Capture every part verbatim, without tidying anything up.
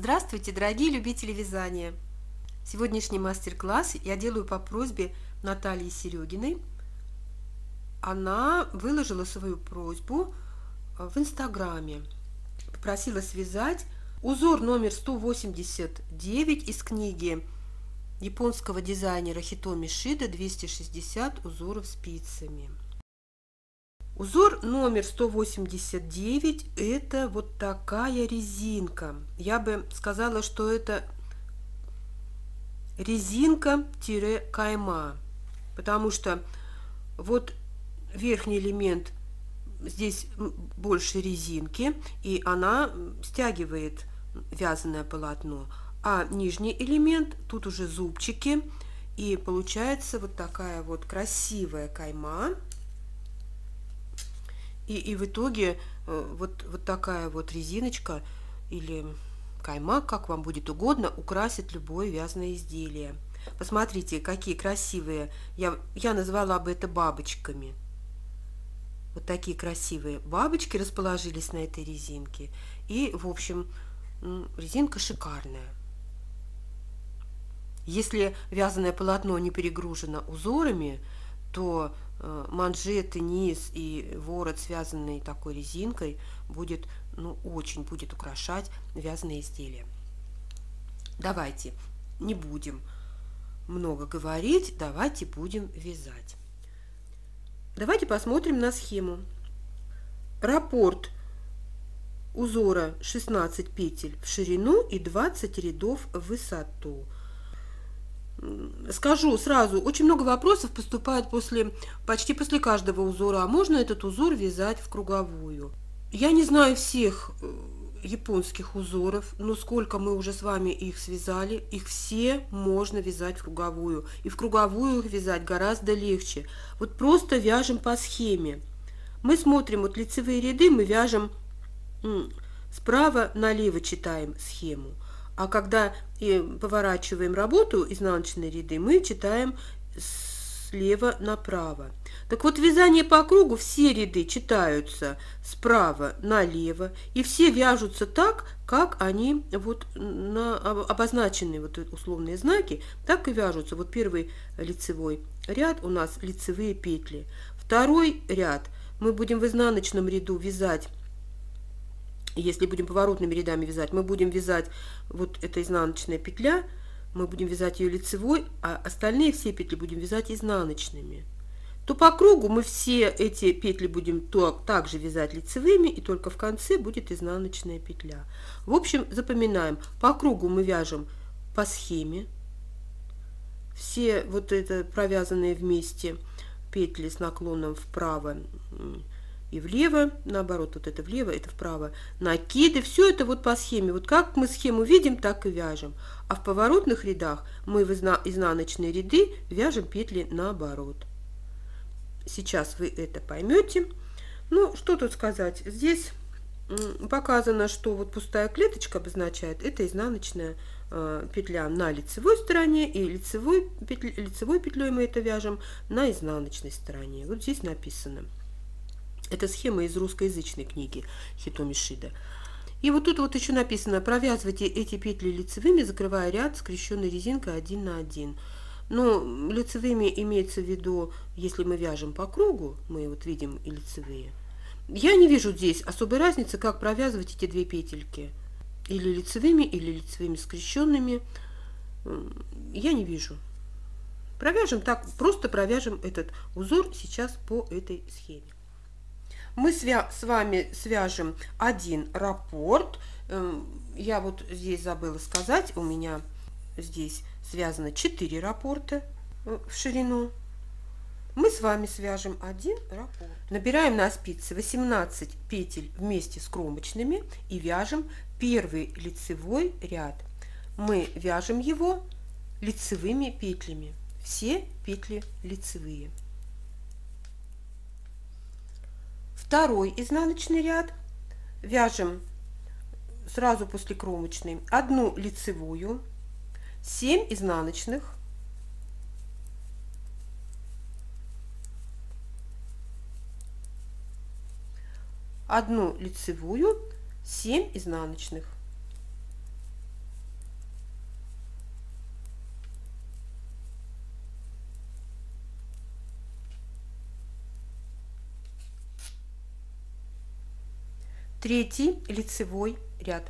Здравствуйте, дорогие любители вязания! Сегодняшний мастер-класс я делаю по просьбе Натальи Серегиной. Она выложила свою просьбу в Инстаграме. Попросила связать узор номер сто восемьдесят девять из книги японского дизайнера Хитоми Шида «двести шестьдесят узоров спицами». Узор номер сто восемьдесят девять – это вот такая резинка. Я бы сказала, что это резинка-кайма, потому что вот верхний элемент, здесь больше резинки, и она стягивает вязаное полотно, а нижний элемент, тут уже зубчики, и получается вот такая вот красивая кайма. И, и в итоге вот, вот такая вот резиночка или кайма, как вам будет угодно, украсит любое вязаное изделие. Посмотрите, какие красивые. Я, я назвала бы это бабочками. Вот такие красивые бабочки расположились на этой резинке. И, в общем, резинка шикарная. Если вязаное полотно не перегружено узорами, то манжеты, низ и ворот, связанный такой резинкой, будет, ну, очень будет украшать вязаные изделия. Давайте не будем много говорить, давайте будем вязать. Давайте посмотрим на схему. Раппорт узора шестнадцать петель в ширину и двадцать рядов в высоту. Скажу сразу, очень много вопросов поступает после, почти после каждого узора, а можно этот узор вязать в круговую? Я не знаю всех японских узоров, но сколько мы уже с вами их связали, их все можно вязать в круговую. И в круговую их вязать гораздо легче. Вот просто вяжем по схеме. Мы смотрим, вот лицевые ряды мы вяжем справа налево, читаем схему. А когда поворачиваем работу, изнаночные ряды, мы читаем слева направо. Так вот, вязание по кругу, все ряды читаются справа налево, и все вяжутся так, как они вот на обозначенные вот условные знаки, так и вяжутся. Вот первый лицевой ряд у нас лицевые петли. Второй ряд мы будем в изнаночном ряду вязать. Если будем поворотными рядами вязать, мы будем вязать вот эта изнаночная петля, мы будем вязать ее лицевой, а остальные все петли будем вязать изнаночными. То по кругу мы все эти петли будем то, также вязать лицевыми, и только в конце будет изнаночная петля. В общем, запоминаем, по кругу мы вяжем по схеме, все вот это провязанные вместе петли с наклоном вправо и влево, наоборот, вот это влево, это вправо, накиды, все это вот по схеме. Вот как мы схему видим, так и вяжем. А в поворотных рядах мы в изнаночные ряды вяжем петли наоборот. Сейчас вы это поймете. Ну, что тут сказать? Здесь показано, что вот пустая клеточка обозначает, это изнаночная э, петля на лицевой стороне, и лицевой, петля, лицевой петлей мы это вяжем на изнаночной стороне. Вот здесь написано. Это схема из русскоязычной книги Хитоми Шида. И вот тут вот еще написано: провязывайте эти петли лицевыми, закрывая ряд скрещенной резинкой один на один. Но лицевыми имеется в виду, если мы вяжем по кругу, мы вот видим и лицевые. Я не вижу здесь особой разницы, как провязывать эти две петельки. Или лицевыми, или лицевыми скрещенными. Я не вижу. Провяжем так, просто провяжем этот узор сейчас по этой схеме. Мы с вами свяжем один раппорт. Я вот здесь забыла сказать, у меня здесь связано четыре раппорта в ширину. Мы с вами свяжем один раппорт. Набираем на спицы восемнадцать петель вместе с кромочными и вяжем первый лицевой ряд. Мы вяжем его лицевыми петлями. Все петли лицевые. Второй изнаночный ряд вяжем сразу после кромочной одну лицевую, семь изнаночных, одну лицевую, семь изнаночных. Третий лицевой ряд.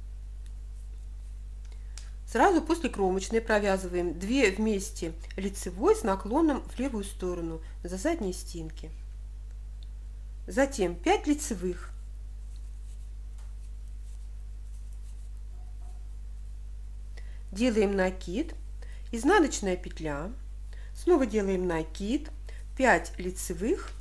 Сразу после кромочной провязываем две вместе лицевой с наклоном в левую сторону за задние стенки. Затем пять лицевых. Делаем накид, изнаночная петля, снова делаем накид, пять лицевых,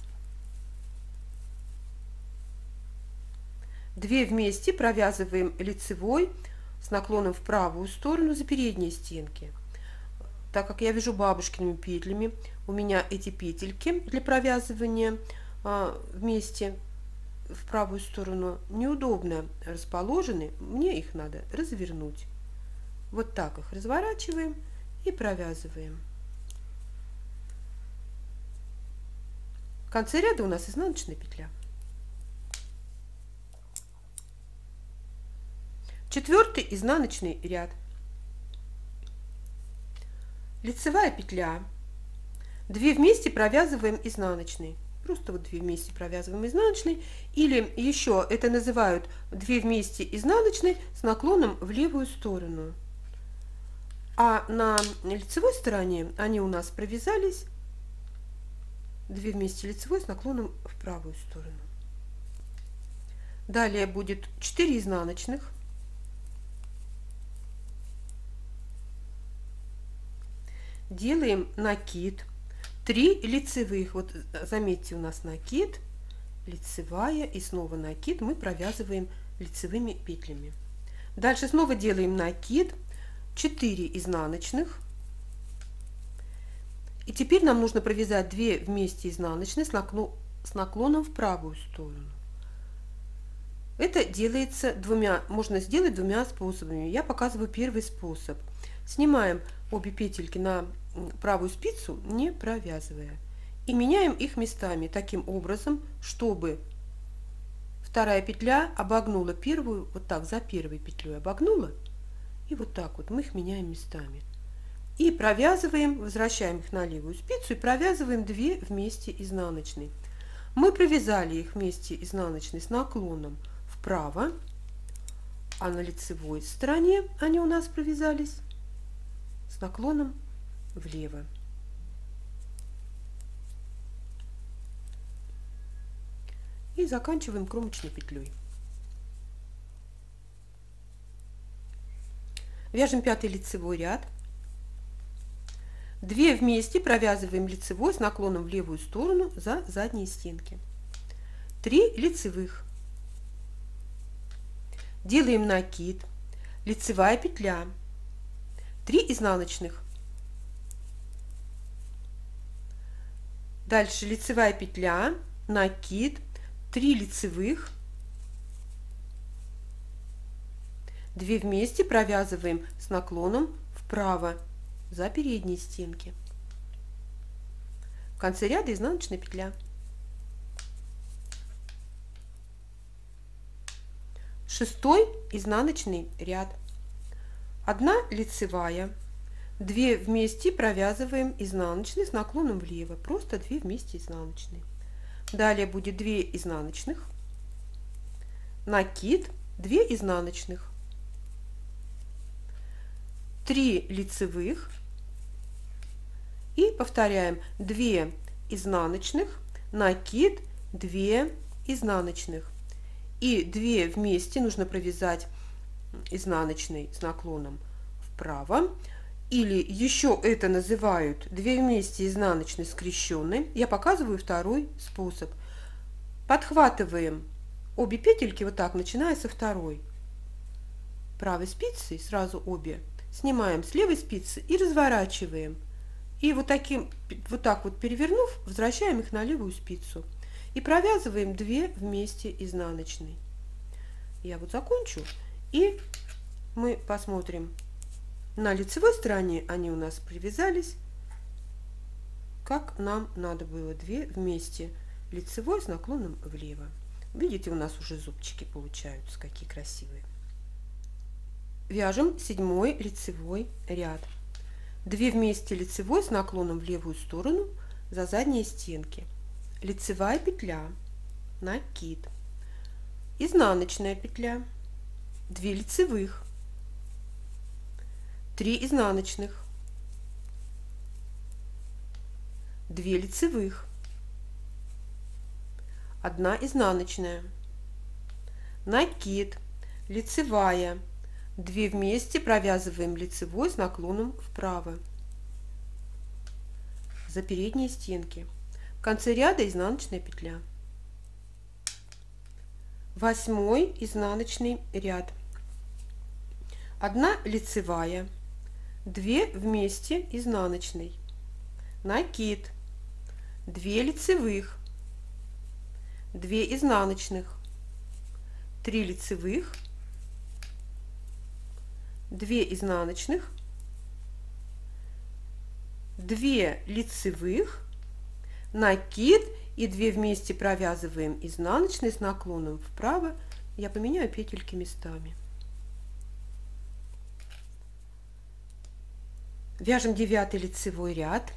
две вместе провязываем лицевой с наклоном в правую сторону за передние стенки. Так как я вяжу бабушкиными петлями, у меня эти петельки для провязывания а, вместе в правую сторону неудобно расположены, мне их надо развернуть. Вот так их разворачиваем и провязываем. В конце ряда у нас изнаночная петля. Четвертый изнаночный ряд. Лицевая петля. Две вместе провязываем изнаночный. Просто вот две вместе провязываем изнаночный. Или еще это называют две вместе изнаночный с наклоном в левую сторону. А на лицевой стороне они у нас провязались две вместе лицевой с наклоном в правую сторону. Далее будет четыре изнаночных. Делаем накид, три лицевых. Вот заметьте, у нас накид, лицевая и снова накид. Мы провязываем лицевыми петлями. Дальше снова делаем накид, четыре изнаночных. И теперь нам нужно провязать две вместе изнаночные с наклоном в правую сторону. Это делается двумя, можно сделать двумя способами. Я показываю первый способ. Снимаем обе петельки на правую спицу, не провязывая, и меняем их местами таким образом, чтобы вторая петля обогнула первую, вот так за первой петлей обогнула, и вот так вот мы их меняем местами. И провязываем, возвращаем их на левую спицу и провязываем две вместе изнаночные. Мы провязали их вместе изнаночной с наклоном вправо, а на лицевой стороне они у нас провязались с наклоном влево. И заканчиваем кромочной петлей. Вяжем пятый лицевой ряд. Две вместе провязываем лицевой с наклоном в левую сторону за задние стенки. три лицевых. Делаем накид, лицевая петля, три изнаночных. Дальше лицевая петля, накид, три лицевых, две вместе провязываем с наклоном вправо за передние стенки. В конце ряда изнаночная петля. Шестой изнаночный ряд. Одна лицевая, две вместе провязываем изнаночные с наклоном влево, просто две вместе изнаночные. Далее будет две изнаночных, накид, две изнаночных, три лицевых и повторяем две изнаночных, накид, две изнаночных. И две вместе нужно провязать изнаночной с наклоном вправо, или еще это называют две вместе изнаночной скрещенной. Я показываю второй способ. Подхватываем обе петельки вот так, начиная со второй правой спицы, сразу обе снимаем с левой спицы и разворачиваем. И вот таким вот так вот перевернув, возвращаем их на левую спицу. И провязываем две вместе изнаночной. Я вот закончу, и мы посмотрим. На лицевой стороне они у нас привязались, как нам надо было, две вместе лицевой с наклоном влево. Видите, у нас уже зубчики получаются, какие красивые. Вяжем седьмой лицевой ряд. две вместе лицевой с наклоном в левую сторону за задние стенки. Лицевая петля, накид, изнаночная петля, две лицевых, три изнаночных, две лицевых, одна изнаночная, накид, лицевая, две вместе провязываем лицевой с наклоном вправо за передние стенки. В конце ряда изнаночная петля. Восьмой изнаночный ряд. Одна лицевая, две вместе изнаночной, накид, две лицевых, две изнаночных, три лицевых, две изнаночных, две лицевых, накид и две вместе провязываем изнаночные с наклоном вправо. Я поменяю петельки местами. Вяжем девятый лицевой ряд.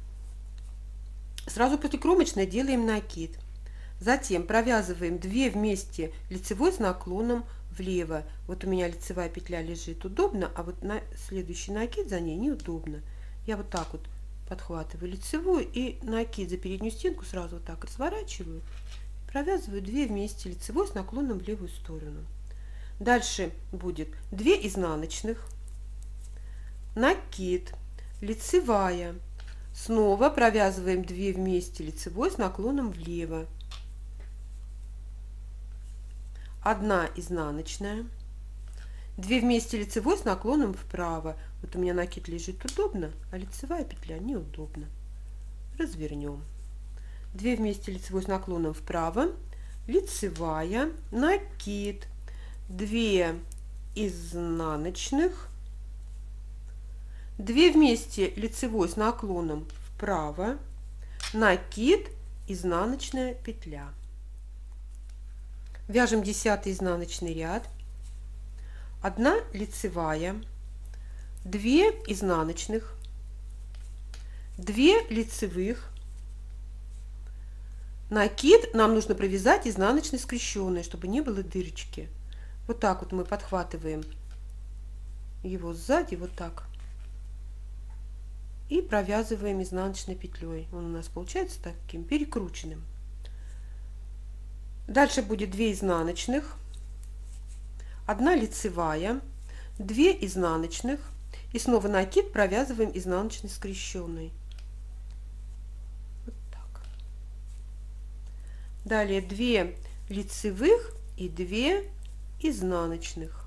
Сразу после кромочной делаем накид. Затем провязываем две вместе лицевой с наклоном влево. Вот у меня лицевая петля лежит удобно, а вот на следующий накид за ней неудобно. Я вот так вот подхватываю лицевую и накид за переднюю стенку сразу вот так разворачиваю, провязываю две вместе лицевой с наклоном в левую сторону. Дальше будет две изнаночных, накид, лицевая, снова провязываем две вместе лицевой с наклоном влево, одна изнаночная, две вместе лицевой с наклоном вправо. Вот у меня накид лежит удобно, а лицевая петля неудобно. Развернем. две вместе лицевой с наклоном вправо, лицевая, накид, две изнаночных, две вместе лицевой с наклоном вправо, накид, изнаночная петля. Вяжем десятый изнаночный ряд. одна лицевая, две изнаночных, две лицевых, накид нам нужно провязать изнаночной скрещенной, чтобы не было дырочки. Вот так вот мы подхватываем его сзади, вот так, и провязываем изнаночной петлей. Он у нас получается таким перекрученным. Дальше будет две изнаночных, одна лицевая, две изнаночных и снова накид провязываем изнаночной скрещенной. Вот так. Далее две лицевых и две изнаночных.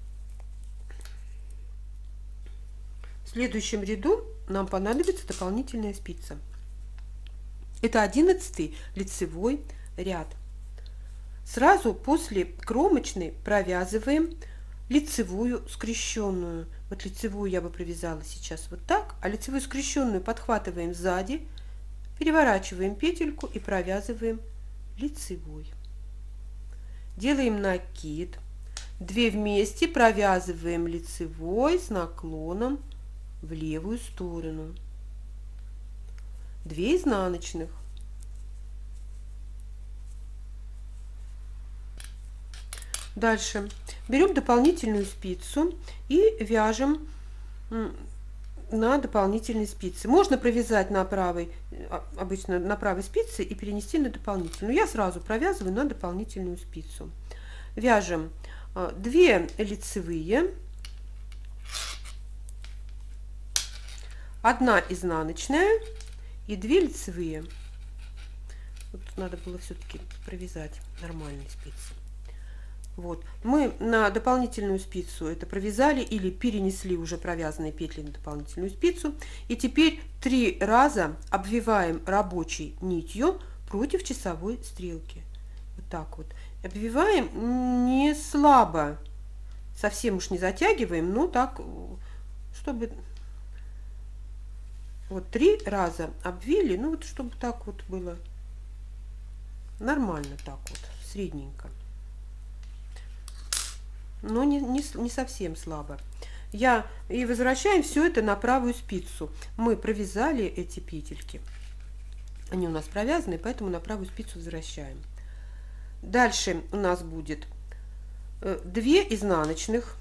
В следующем ряду нам понадобится дополнительная спица. Это одиннадцатый лицевой ряд. Сразу после кромочной провязываем лицевую скрещенную. Вот лицевую я бы провязала сейчас вот так, а лицевую скрещенную подхватываем сзади, переворачиваем петельку и провязываем лицевой. Делаем накид, две вместе провязываем лицевой с наклоном в левую сторону, две изнаночных. Дальше берем дополнительную спицу и вяжем на дополнительной спице. Можно провязать на правой, обычно на правой спице и перенести на дополнительную. Я сразу провязываю на дополнительную спицу. Вяжем две лицевые, одна изнаночная и две лицевые. Вот надо было все-таки провязать нормальной спицей. Вот, мы на дополнительную спицу это провязали или перенесли уже провязанные петли на дополнительную спицу. И теперь три раза обвиваем рабочей нитью против часовой стрелки. Вот так вот. Обвиваем не слабо, совсем уж не затягиваем, но так, чтобы... Вот три раза обвили, ну вот чтобы так вот было нормально, так вот, средненько. Но не, не, не совсем слабо. Я и возвращаем все это на правую спицу. Мы провязали эти петельки. Они у нас провязаны, поэтому на правую спицу возвращаем. Дальше у нас будет две изнаночных,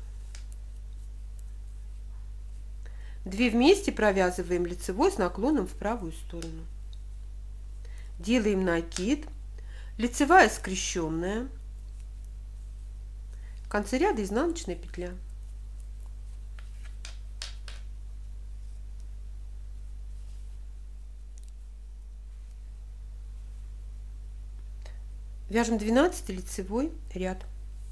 две вместе провязываем лицевой с наклоном в правую сторону. Делаем накид, лицевая скрещенная, в конце ряда изнаночная петля. Вяжем двенадцатый лицевой ряд.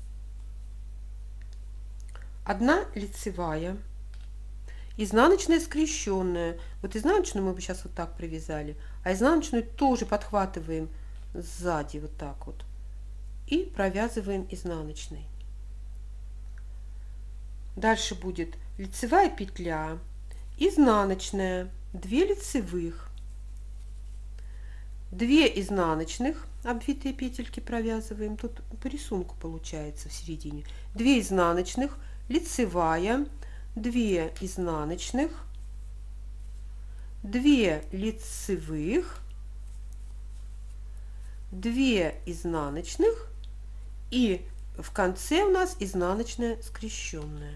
Одна лицевая, изнаночная скрещенная. Вот изнаночную мы бы сейчас вот так провязали, а изнаночную тоже подхватываем сзади вот так вот и провязываем изнаночной. Дальше будет лицевая петля, изнаночная, две лицевых, две изнаночных, обвитые петельки провязываем, тут по рисунку получается в середине, две изнаночных, лицевая, две изнаночных, две лицевых, две изнаночных и в конце у нас изнаночная скрещенная.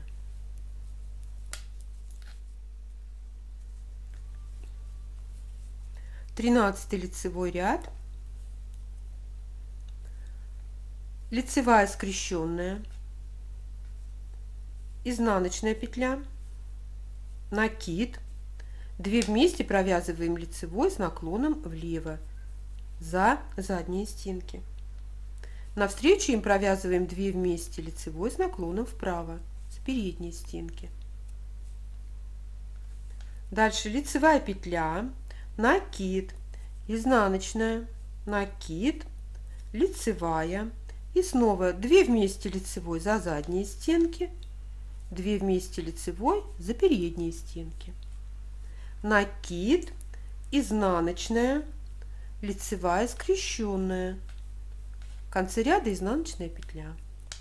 тринадцатый лицевой ряд, лицевая скрещенная, изнаночная петля, накид, две вместе провязываем лицевой с наклоном влево за задние стенки. Навстречу им провязываем две вместе лицевой с наклоном вправо с передней стенки. Дальше лицевая петля, накид, изнаночная, накид, лицевая и снова две вместе лицевой за задние стенки, две вместе лицевой за передние стенки, накид, изнаночная, лицевая скрещенная, в конце ряда изнаночная петля.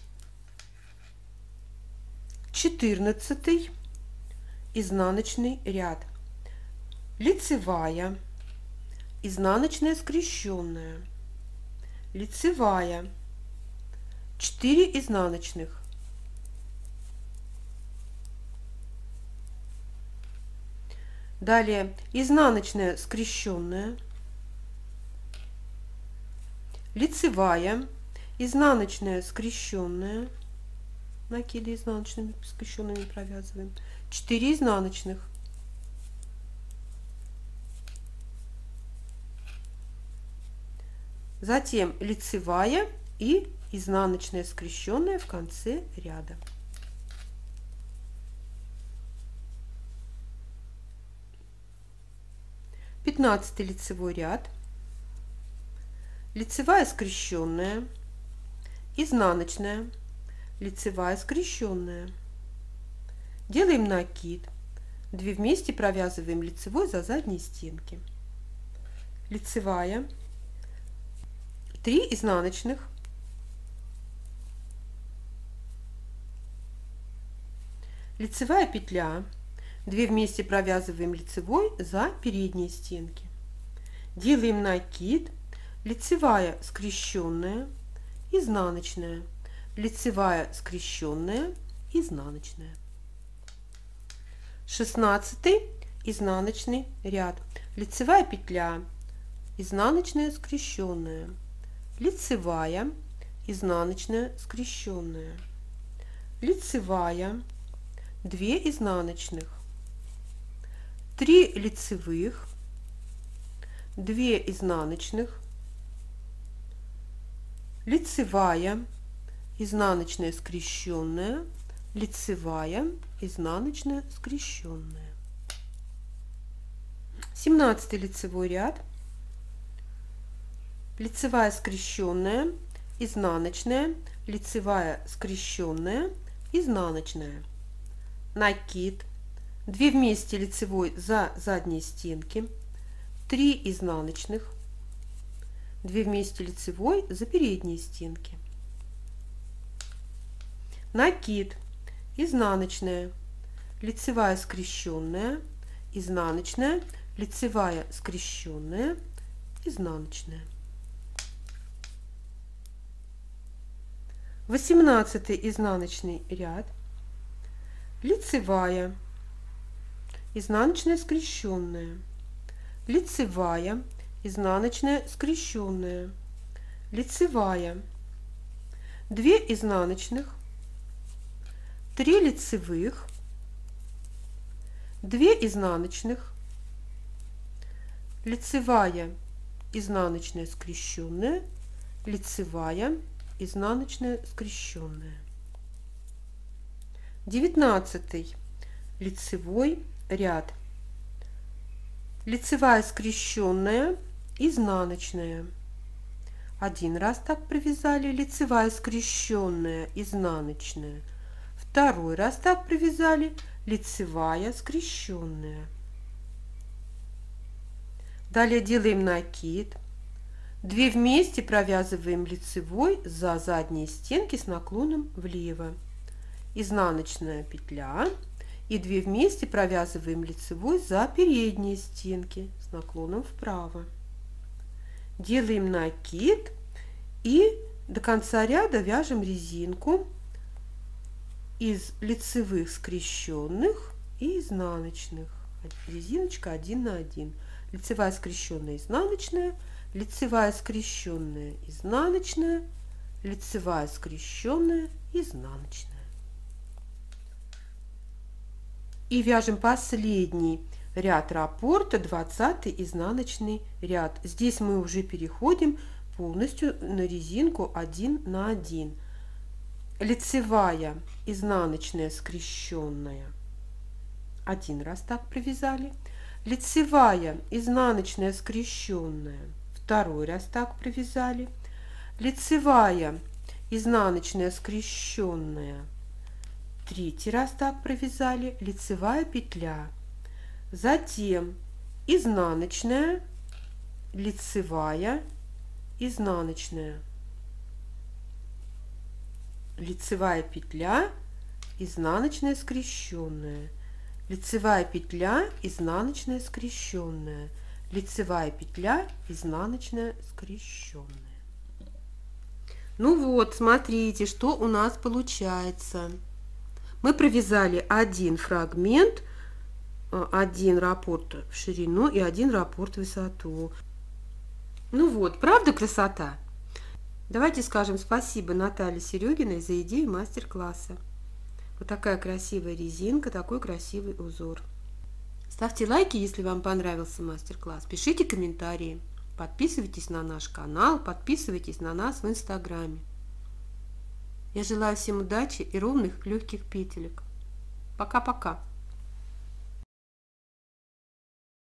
четырнадцатый изнаночный ряд, лицевая, изнаночная скрещенная, лицевая, четыре изнаночных, далее изнаночная скрещенная, лицевая, изнаночная скрещенная, накиды изнаночными скрещенными провязываем, четыре изнаночных, затем лицевая и изнаночная скрещенная в конце ряда. пятнадцатый лицевой ряд, лицевая скрещенная, изнаночная, лицевая скрещенная, делаем накид, две вместе провязываем лицевой за задние стенки, лицевая, три изнаночных, лицевая петля, две вместе провязываем лицевой за передние стенки, делаем накид, лицевая скрещенная, изнаночная, лицевая скрещенная, изнаночная. шестнадцатый изнаночный ряд, лицевая петля, изнаночная скрещенная, лицевая, изнаночная скрещенная, лицевая, две изнаночных, три лицевых, две изнаночных, лицевая, изнаночная скрещенная, лицевая, изнаночная скрещенная. семнадцатый лицевой ряд, лицевая скрещенная, изнаночная, лицевая скрещенная, изнаночная, накид, две вместе лицевой за задние стенки, три изнаночных, две вместе лицевой за передние стенки, накид, изнаночная, лицевая скрещенная, изнаночная, лицевая скрещенная, изнаночная. восемнадцатый изнаночный ряд, лицевая, изнаночная скрещенная, лицевая, изнаночная скрещенная, лицевая, две изнаночных, три лицевых, две изнаночных, лицевая, изнаночная скрещенная, лицевая, изнаночная скрещенная. девятнадцатый лицевой ряд, лицевая скрещенная, изнаночная. Один раз так провязали, лицевая скрещенная, изнаночная. Второй раз так провязали, лицевая скрещенная. Далее делаем накид. две вместе провязываем лицевой за задние стенки с наклоном влево. Изнаночная петля. И две вместе провязываем лицевой за передние стенки с наклоном вправо. Делаем накид и до конца ряда вяжем резинку из лицевых скрещенных и изнаночных. Резиночка один на один. Лицевая скрещенная, изнаночная, лицевая скрещенная, изнаночная, лицевая скрещенная, изнаночная. И вяжем последний ряд раппорта, двадцатый изнаночный ряд. Здесь мы уже переходим полностью на резинку один на один. Лицевая, изнаночная, скрещенная. Один раз так провязали. Лицевая, изнаночная, скрещенная. Второй раз так провязали. Лицевая, изнаночная, скрещенная. Третий раз так провязали. Лицевая петля. Затем изнаночная, лицевая, изнаночная, лицевая петля, изнаночная скрещенная, лицевая петля, изнаночная скрещенная, лицевая петля, изнаночная скрещенная. Ну вот, смотрите, что у нас получается. Мы провязали один фрагмент, один раппорт в ширину и один раппорт в высоту. Ну вот, правда красота? Давайте скажем спасибо Наталье Серегиной за идею мастер-класса. Вот такая красивая резинка, такой красивый узор. Ставьте лайки, если вам понравился мастер-класс. Пишите комментарии. Подписывайтесь на наш канал, подписывайтесь на нас в инстаграме. Я желаю всем удачи и ровных легких петелек. Пока-пока.